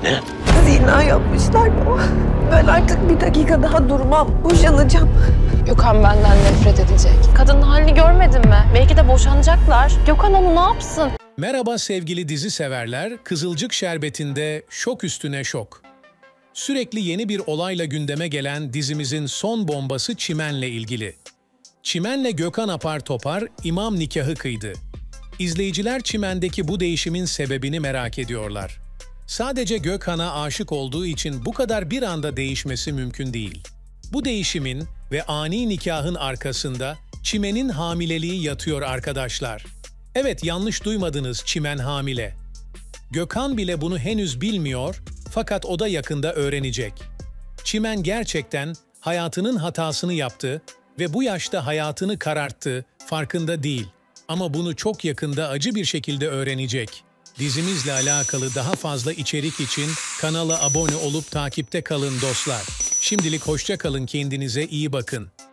Zina yapmışlar baba. Ben artık bir dakika daha durmam. Boşanacağım. Gökhan benden nefret edecek. Kadının halini görmedin mi? Belki de boşanacaklar. Gökhan onu ne yapsın? Merhaba sevgili dizi severler, Kızılcık Şerbeti'nde şok üstüne şok. Sürekli yeni bir olayla gündeme gelen dizimizin son bombası Çimen'le ilgili. Çimen'le Gökhan apar topar imam nikahı kıydı. İzleyiciler Çimen'deki bu değişimin sebebini merak ediyorlar. Sadece Gökhan'a aşık olduğu için bu kadar bir anda değişmesi mümkün değil. Bu değişimin ve ani nikahın arkasında Çimen'in hamileliği yatıyor arkadaşlar. Evet, yanlış duymadınız, Çimen hamile. Gökhan bile bunu henüz bilmiyor fakat o da yakında öğrenecek. Çimen gerçekten hayatının hatasını yaptı ve bu yaşta hayatını kararttı, farkında değil. Ama bunu çok yakında acı bir şekilde öğrenecek. Dizimizle alakalı daha fazla içerik için kanala abone olup takipte kalın dostlar. Şimdilik hoşça kalın, kendinize iyi bakın.